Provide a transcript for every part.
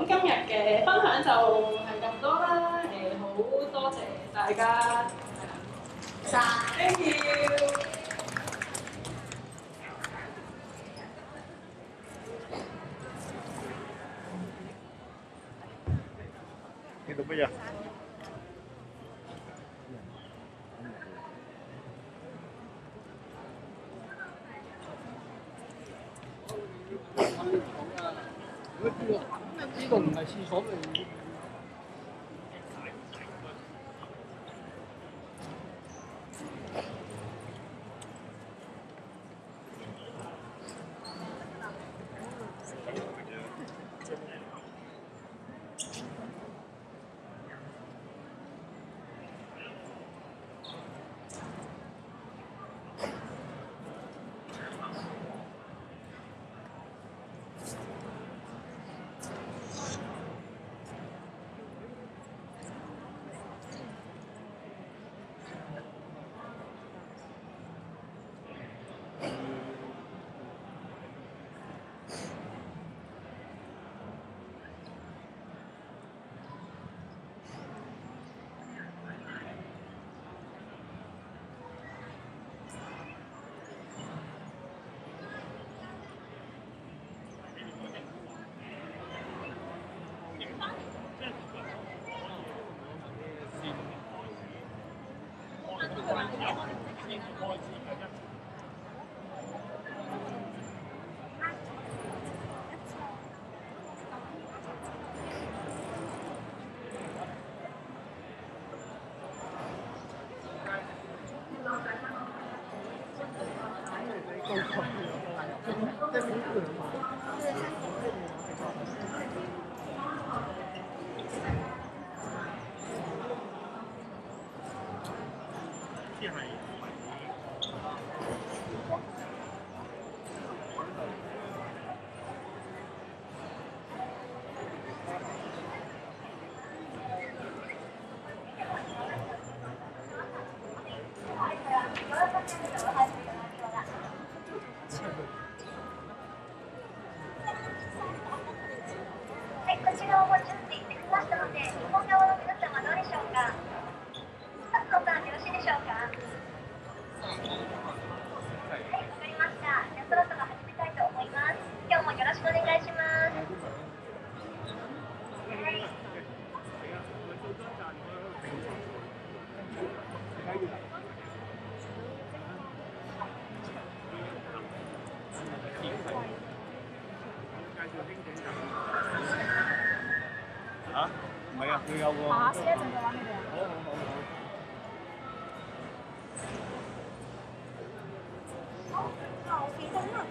咁今日嘅分享就係咁多啦。好多謝大家。Thank you。 見到乜嘢？ 呢個唔係廁所嚟。 嚇？唔係啊，佢有喎。 下次一陣再揾你哋啊。好，記得啦。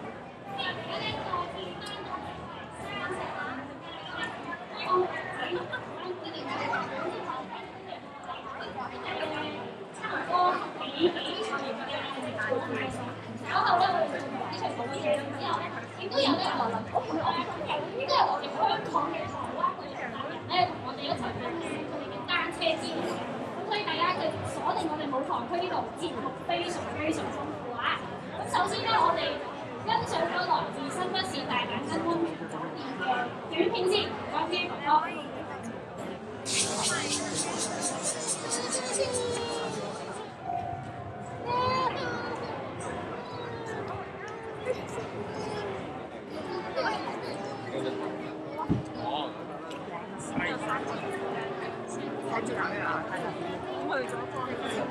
稍後咧，我哋就同呢場做啲嘢之後咧，亦都有咧話諗，即係我哋香港嘅台灣嘅人咧，同我哋一齊去佢哋嘅單車節。咁所以大家嘅鎖定我哋舞堂區呢度節目非常非常豐富啊！咁首先咧，我哋欣賞咗來自新北市大眼根溫泉酒店嘅短片先，講啲哥哥。 睇住佢啊！咁去咗放棄咗。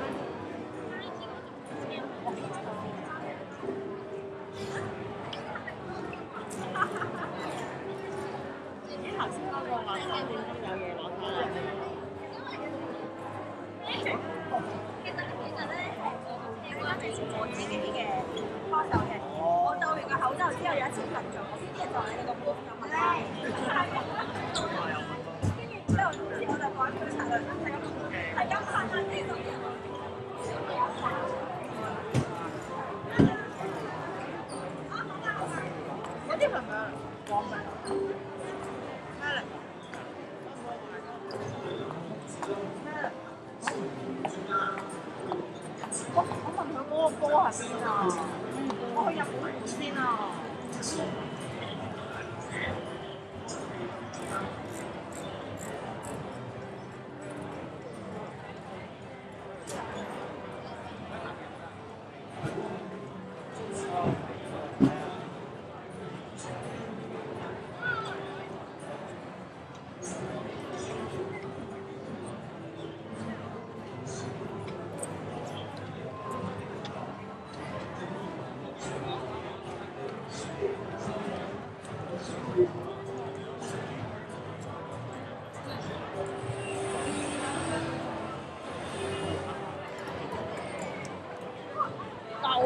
頭先嗰個話3點鐘有嘢攞翻嚟。其實咧，我之前做自己嘅幫手嘅，我戴完個口罩之後有一次瞓咗，啲人就喺你個波咁樣。跟住之後，我就改佢策略，係咁拍下呢度。嗰啲係咪黃名？咩嚟？咩嚟？我問佢嗰個波係邊啊？我去日本先啊！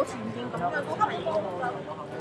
前邊咁嘅，嗰個嚟過我啦。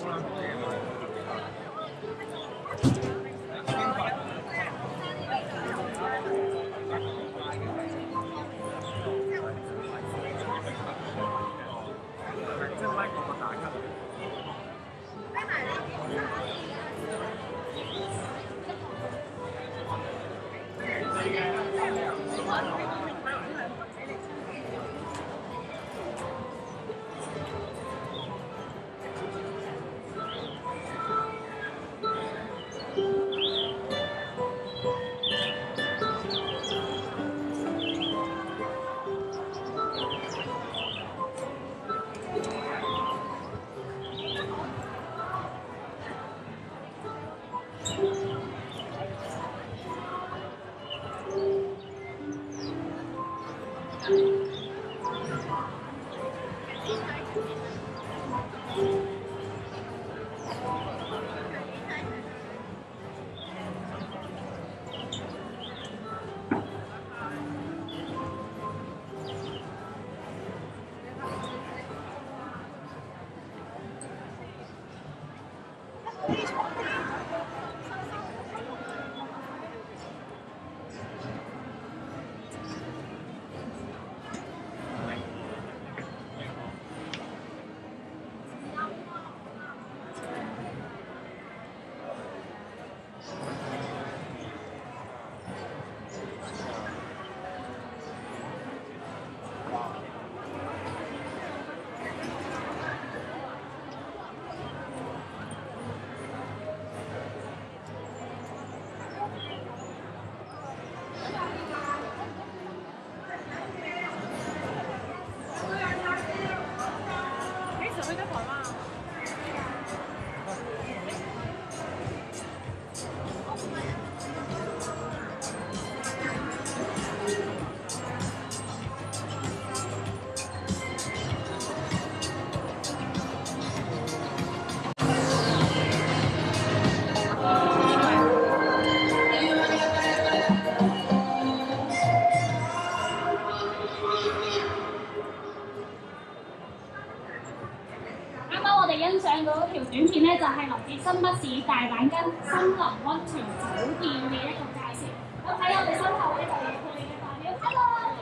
欣賞嗰條短片咧，就係來自新北市大阪間森林溫泉酒店嘅一個介紹。咁喺我哋身後咧就有佢哋嘅代表 ，Hello。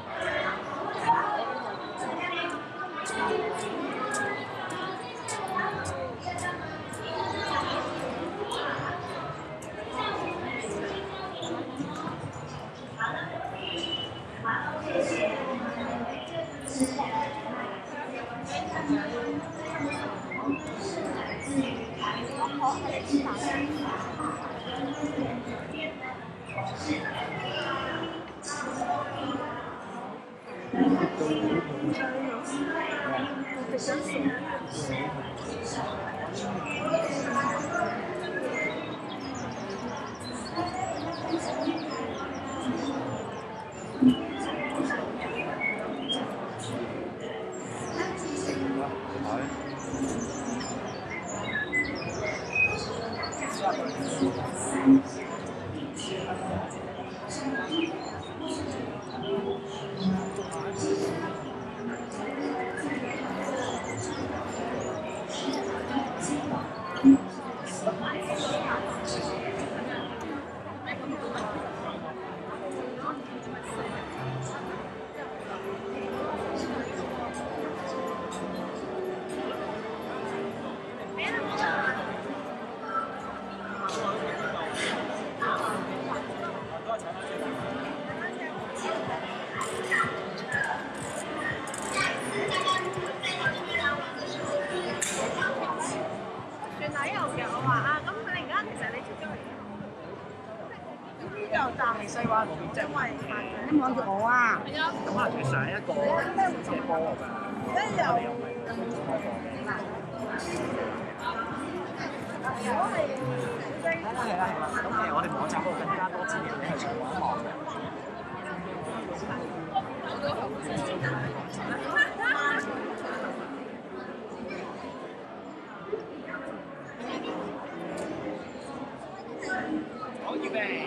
你望住我啊！ 咁可能佢上一個斜坡咁樣，我哋又唔係係啦，咁我哋網站嗰度更加多資料你係上網一望嘅。好，預備。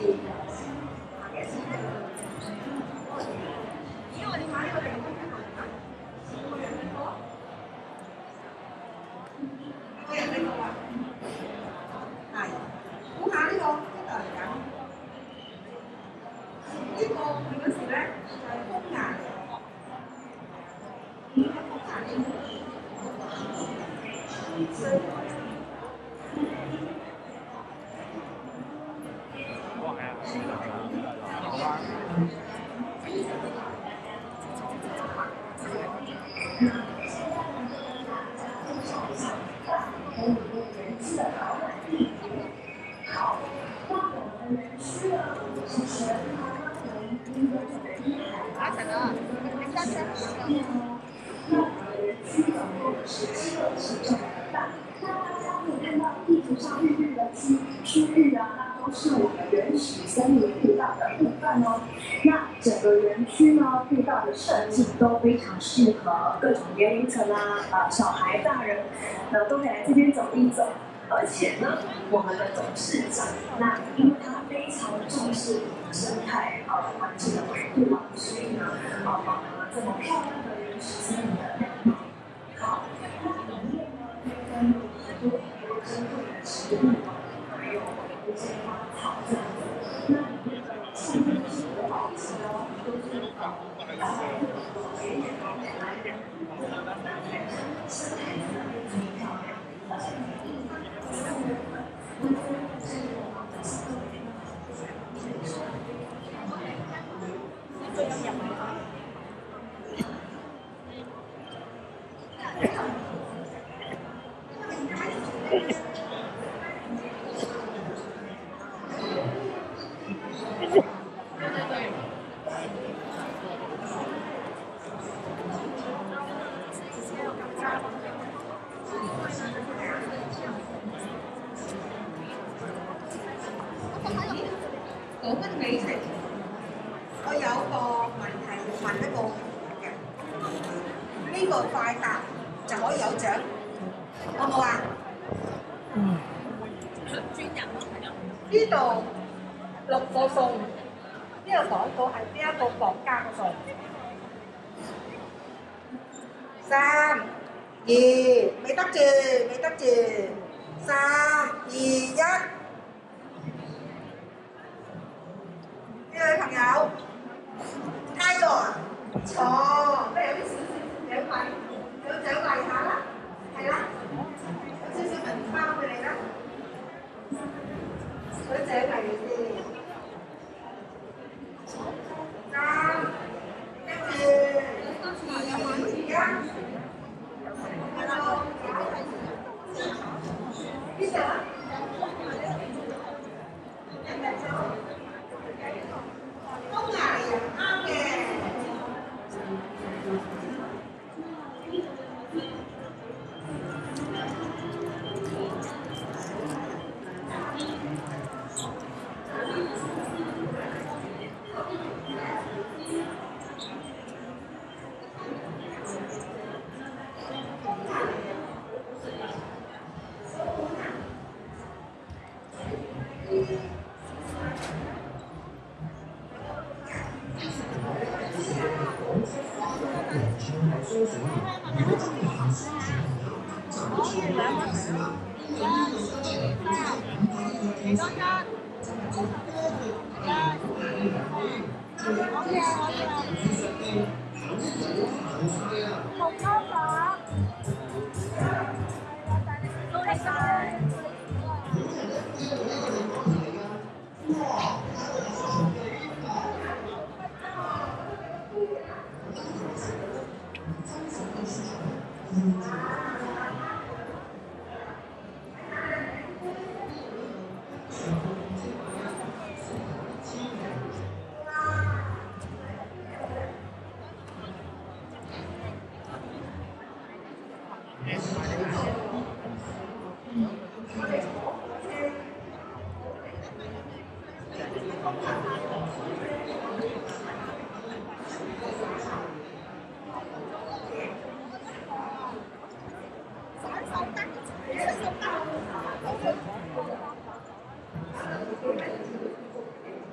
整个园区呢，步道的设计都非常适合各种年龄层小孩、大人，都可以来这边走一走。而且呢，我们的董事长，因为他非常重视生态环境的维护所以呢，保留了这么漂亮的原始森林的面貌。好，里面呢，跟很多珍贵的植物，还有一些花草这样子。那里面的树木的保持呢，都是生态真的非常漂亮，而且講緊美食，我有個問題要問一個嘅，呢個快答就可以有獎，好唔好啊？呢度6個餸，呢度講到係邊一個國家嘅餸？3、2，未得住，未得住，3、2、1。呢位朋友，泰國啊？錯，不如有啲少少獎勵，有獎勵下啦，係啦，有少少銀包俾你啦，嗰啲獎勵你先。3，跟住2、1，係啦，邊度啊？東亞人啱嘅。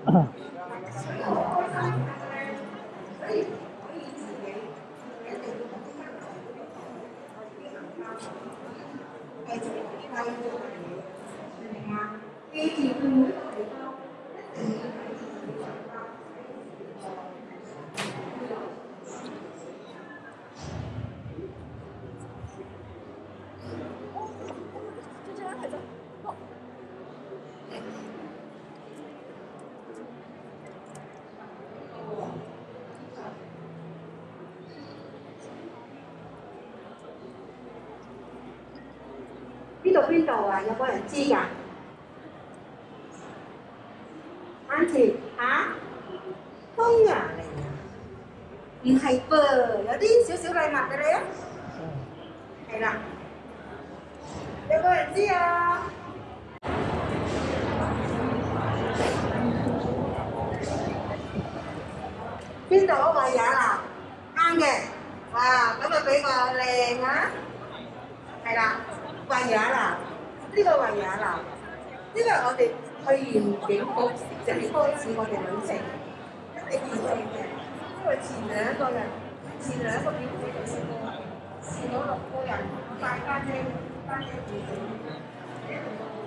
呢度邊度啊？有冇人知㗎？Auntie 嚇，東洋嚟㗎？唔係噃，有啲少少禮物嘅咧。係啦，有冇人知啊？邊度啊？維也納，啱嘅。哇，咁啊比較靚啊！係啦。維也納，呢個維也納，因為我哋去完景局就開始我哋旅程，一定要去嘅。因為前兩個表姐就試過，試咗6個人帶家姐，家姐自己。